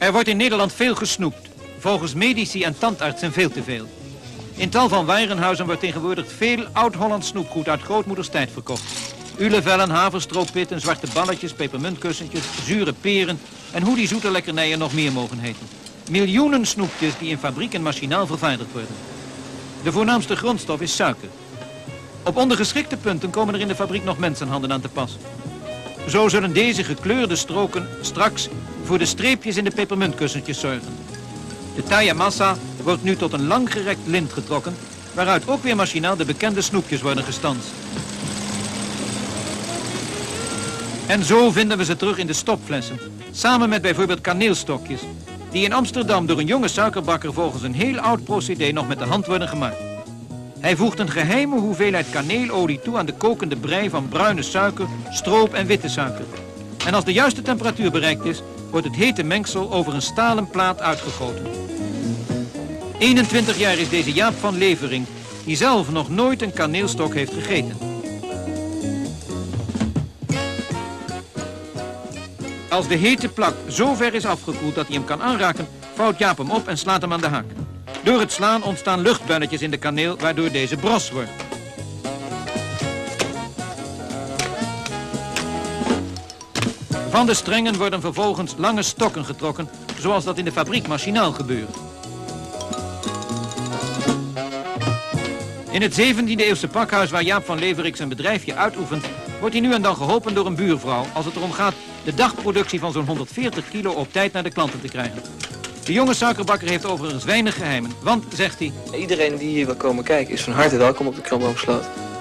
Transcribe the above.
Er wordt in Nederland veel gesnoept. Volgens medici en tandartsen veel te veel. In tal van warenhuizen wordt tegenwoordig veel oud-Hollands snoepgoed uit grootmoeders tijd verkocht. Ulevellen, haverstrooppitten, zwarte balletjes, pepermuntkussentjes, zure peren en hoe die zoete lekkernijen nog meer mogen heten. Miljoenen snoepjes die in fabriek en machinaal vervaardigd worden. De voornaamste grondstof is suiker. Op ondergeschikte punten komen er in de fabriek nog mensenhanden aan te pas. Zo zullen deze gekleurde stroken straks voor de streepjes in de pepermuntkussentjes zorgen. De taille massa wordt nu tot een langgerekt lint getrokken, waaruit ook weer machinaal de bekende snoepjes worden gestanst. En zo vinden we ze terug in de stopflessen, samen met bijvoorbeeld kaneelstokjes, die in Amsterdam door een jonge suikerbakker volgens een heel oud procedé nog met de hand worden gemaakt. Hij voegt een geheime hoeveelheid kaneelolie toe aan de kokende brei van bruine suiker, stroop en witte suiker. En als de juiste temperatuur bereikt is, wordt het hete mengsel over een stalen plaat uitgegoten. 21 jaar is deze Jaap van Levering, die zelf nog nooit een kaneelstok heeft gegeten. Als de hete plak zo ver is afgekoeld dat hij hem kan aanraken, vouwt Jaap hem op en slaat hem aan de haak. Door het slaan ontstaan luchtbelletjes in de kaneel, waardoor deze bros wordt. Van de strengen worden vervolgens lange stokken getrokken, zoals dat in de fabriek machinaal gebeurt. In het 17e-eeuwse pakhuis waar Jaap van Leverik zijn bedrijfje uitoefent, wordt hij nu en dan geholpen door een buurvrouw als het erom gaat de dagproductie van zo'n 140 kilo op tijd naar de klanten te krijgen. De jonge suikerbakker heeft overigens weinig geheimen, want, zegt hij, Iedereen die hier wil komen kijken is van harte welkom op de Kramboomsloot.